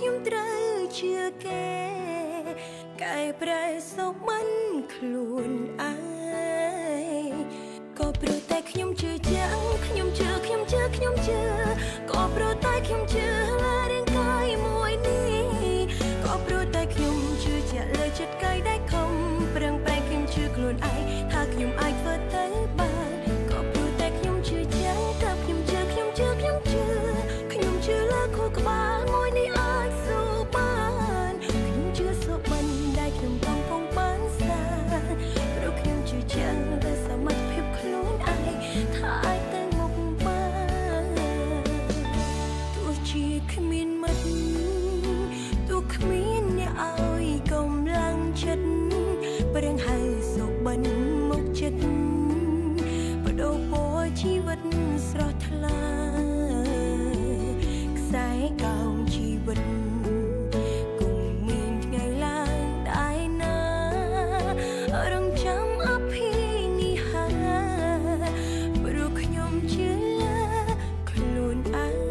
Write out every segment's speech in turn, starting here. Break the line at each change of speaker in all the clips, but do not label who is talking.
ខ្ញុំត្រូវជឿគេកែប្រែសុខមិនខ្លួនឯងក៏ព្រោះតែខ្ញុំជឿជាក់ខ្ញុំជឿក៏ព្រោះតែខ្ញុំជឿលើរាងកាយមួយនេះក៏ព្រោះតែខ្ញុំជឿជាក់លើចិត្តកាយដែលខំប្រឹងប្រែងខ្ញុំជឿខ្លួនឯងថាខ្ញុំអាចធ្វើទៅបានក៏ព្រោះតែខ្ញុំជឿជាក់តែខ្ញុំជឿលើខួរក្បាលមួយនេះអាចស៊ូបានខ្ញុំជឿសុបិនដែលខ្ញុំកំពុងបានសាព្រោះខ្ញុំជឿជាក់លើសមត្ថភាពខ្លួនឯងថាអាចទៅមុខបានទោះជាគ្មានមិត្តទោះគ្មានអ្នកឲ្យកម្លាំងចិត្តប្រឹងហៅសុបិនមកចិត្តបដូរពណ៌ជីវិតស្រស់ថ្លាខ្សែកោងជីវិតគង់មានថ្ងៃឡើងដែរណារងចាំអភិនិហាព្រោះខ្ញុំជឿលើខ្លួនឯង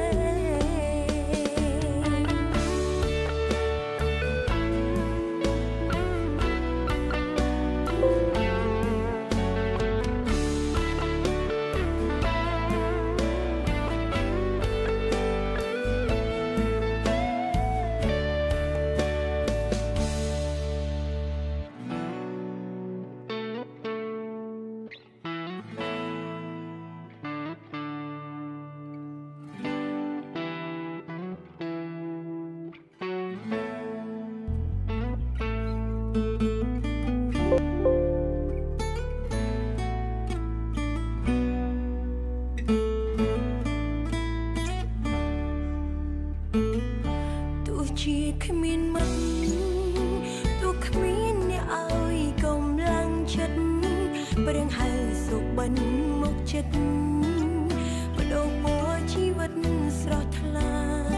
ទោះជាគ្មានមិត្តទោះគ្មានអ្នកឲ្យកម្លាំងចិត្តប្រឹងហៅសុបិនមកចិត្តបដូរពណ៌ជីវិតស្រស់ថ្លា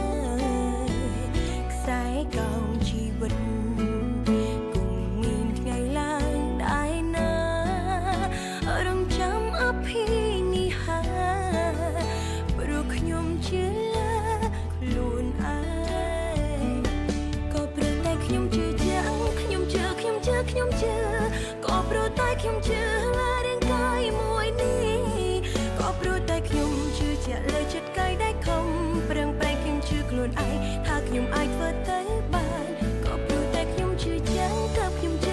ខ្សែកោងជីវិតគង់មានថ្ងៃឡើងដែរណារងចាំអភិនិហាព្រោះខ្ញុំជឿលើខ្លួនឯងក៏ព្រោះតែខ្ញុំជឿជាក់ខ្ញុំជឿក៏ព្រោះតែខ្ញុំជឿលើរាងកាយមួយនេះក៏ព្រោះតែខ្ញុំជឿជាក់លើចិត្តកាយដែលខំប្រឹងប្រែងខ្ញុំជឿខ្លួនឯងថាខ្ញុំអាចធ្វើទៅបានក៏ព្រោះតែខ្ញុំជឿជាក់ក៏ខ្ញុំជឿ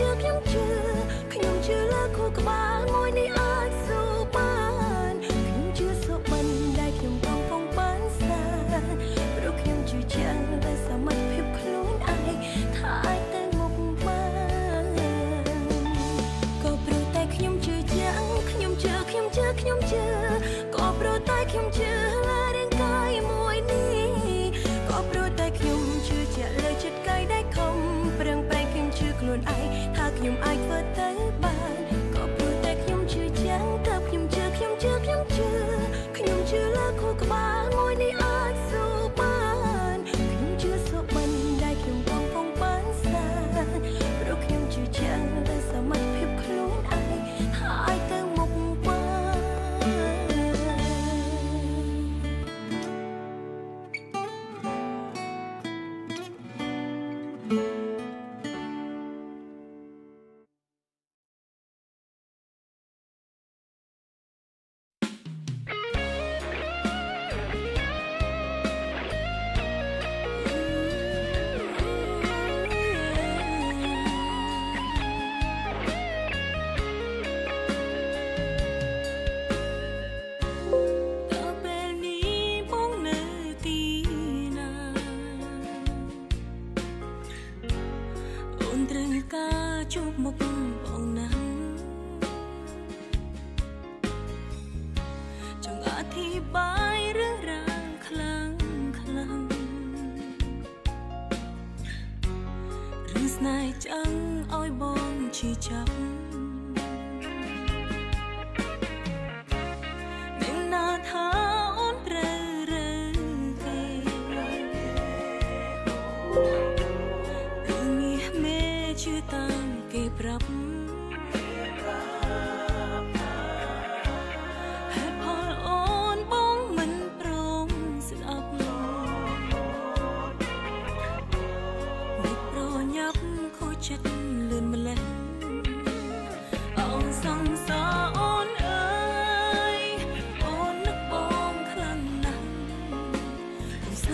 លើខួរក្បាលមួយនេះអាចស៊ូបានខ្ញុំជឿសុបិនដែលខ្ញុំកំពុងបានសាព្រោះខ្ញុំជឿជាក់លើសមត្ថភាពខ្លួនឯងថាអាចទៅមុខបានក៏ព្រោះតែខ្ញុំជឿជាក់ខ្ញុំជឿក៏ព្រោះតែខ្ញុំជឿលើរាងកាយមួយនេះក៏ព្រោះតែខ្ញុំជឿជាក់លើ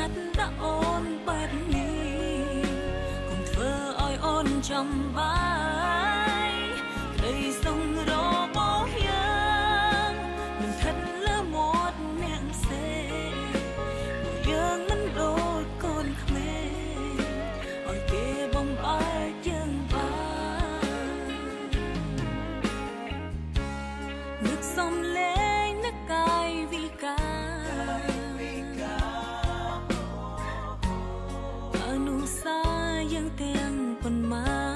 តដាក់អូនបែបនេះកុំធ្វើឲ្យអូនចាំបាយក្តីសង្ររបស់យើងមិនថិតលើមាត់អ្នកផ្សេងពួកយើងមិនដូចកូនក្មេងឲ្យគេបំបែកយើងបាននឹកសំលេងនឹកកាយវិការអនុសាយើងទាំងប៉ុន្មាន